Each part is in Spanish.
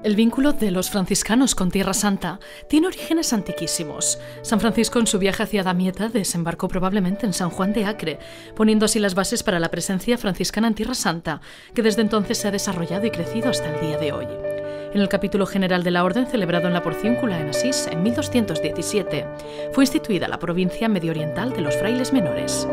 El vínculo de los franciscanos con Tierra Santa tiene orígenes antiquísimos. San Francisco, en su viaje hacia Damieta, desembarcó probablemente en San Juan de Acre, poniendo así las bases para la presencia franciscana en Tierra Santa, que desde entonces se ha desarrollado y crecido hasta el día de hoy. En el capítulo general de la Orden, celebrado en la Porciúncula en Asís en 1217, fue instituida la provincia medioriental de los frailes menores.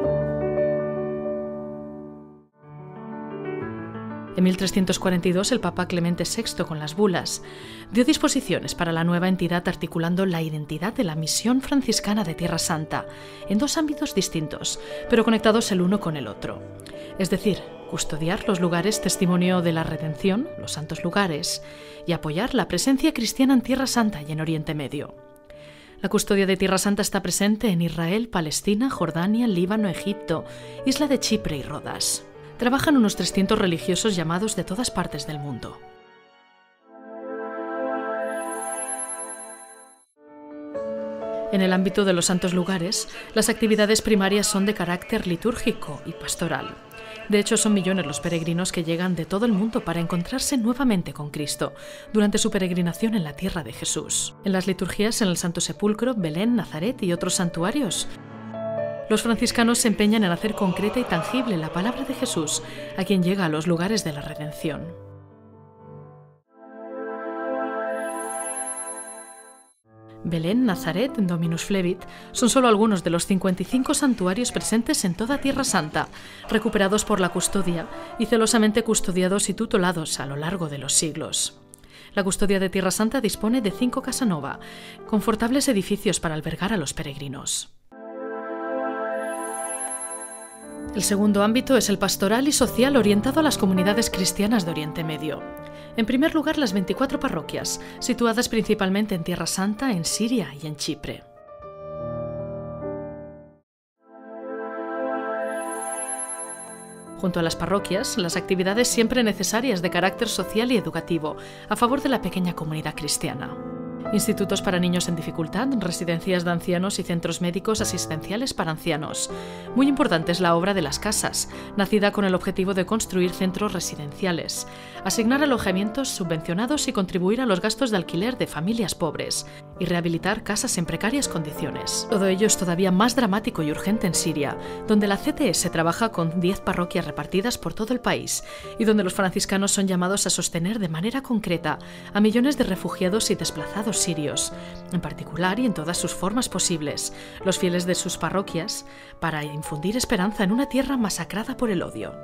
En 1342, el Papa Clemente VI, con las bulas, dio disposiciones para la nueva entidad articulando la identidad de la misión franciscana de Tierra Santa en dos ámbitos distintos, pero conectados el uno con el otro. Es decir, custodiar los lugares testimonio de la redención, los santos lugares, y apoyar la presencia cristiana en Tierra Santa y en Oriente Medio. La custodia de Tierra Santa está presente en Israel, Palestina, Jordania, Líbano, Egipto, isla de Chipre y Rodas. Trabajan unos 300 religiosos llamados de todas partes del mundo. En el ámbito de los santos lugares, las actividades primarias son de carácter litúrgico y pastoral. De hecho, son millones los peregrinos que llegan de todo el mundo para encontrarse nuevamente con Cristo durante su peregrinación en la tierra de Jesús. En las liturgias, en el Santo Sepulcro, Belén, Nazaret y otros santuarios, los franciscanos se empeñan en hacer concreta y tangible la palabra de Jesús a quien llega a los lugares de la redención. Belén, Nazaret, Dominus Flevit son solo algunos de los 55 santuarios presentes en toda Tierra Santa, recuperados por la custodia y celosamente custodiados y tutelados a lo largo de los siglos. La custodia de Tierra Santa dispone de 5 Casanova, confortables edificios para albergar a los peregrinos. El segundo ámbito es el pastoral y social orientado a las comunidades cristianas de Oriente Medio. En primer lugar, las 24 parroquias, situadas principalmente en Tierra Santa, en Siria y en Chipre. Junto a las parroquias, las actividades siempre necesarias de carácter social y educativo, a favor de la pequeña comunidad cristiana. Institutos para niños en dificultad, residencias de ancianos y centros médicos asistenciales para ancianos. Muy importante es la obra de las casas, nacida con el objetivo de construir centros residenciales, asignar alojamientos subvencionados y contribuir a los gastos de alquiler de familias pobres, y rehabilitar casas en precarias condiciones. Todo ello es todavía más dramático y urgente en Siria, donde la CTS trabaja con 10 parroquias repartidas por todo el país y donde los franciscanos son llamados a sostener de manera concreta a millones de refugiados y desplazados sirios, en particular y en todas sus formas posibles, los fieles de sus parroquias, para infundir esperanza en una tierra masacrada por el odio.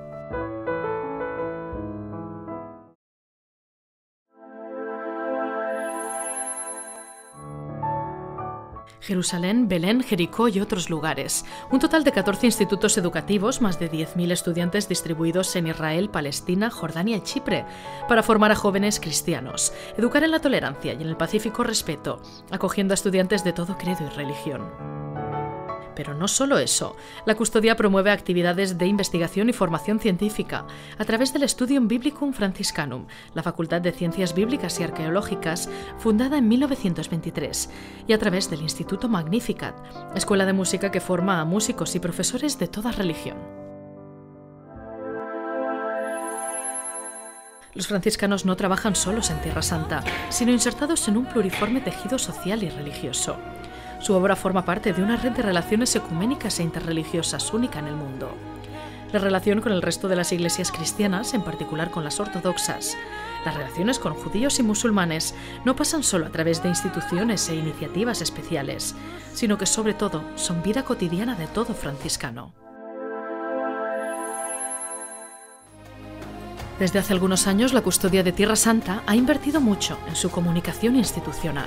Jerusalén, Belén, Jericó y otros lugares. Un total de 14 institutos educativos, más de 10.000 estudiantes distribuidos en Israel, Palestina, Jordania y Chipre, para formar a jóvenes cristianos, educar en la tolerancia y en el pacífico respeto, acogiendo a estudiantes de todo credo y religión. Pero no solo eso, la custodia promueve actividades de investigación y formación científica a través del Studium Biblicum Franciscanum, la Facultad de Ciencias Bíblicas y Arqueológicas, fundada en 1923, y a través del Instituto Magnificat, escuela de música que forma a músicos y profesores de toda religión. Los franciscanos no trabajan solos en Tierra Santa, sino insertados en un pluriforme tejido social y religioso. Su obra forma parte de una red de relaciones ecuménicas e interreligiosas única en el mundo. La relación con el resto de las iglesias cristianas, en particular con las ortodoxas, las relaciones con judíos y musulmanes, no pasan solo a través de instituciones e iniciativas especiales, sino que sobre todo son vida cotidiana de todo franciscano. Desde hace algunos años, la custodia de Tierra Santa ha invertido mucho en su comunicación institucional.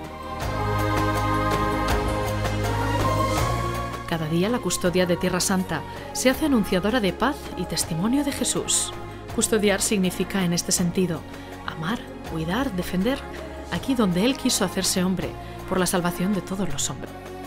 Cada día la custodia de Tierra Santa se hace anunciadora de paz y testimonio de Jesús. Custodiar significa, en este sentido, amar, cuidar, defender, aquí donde Él quiso hacerse hombre, por la salvación de todos los hombres.